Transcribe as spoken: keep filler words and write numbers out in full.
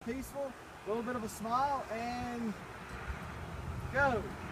peaceful, a little bit of a smile, and go.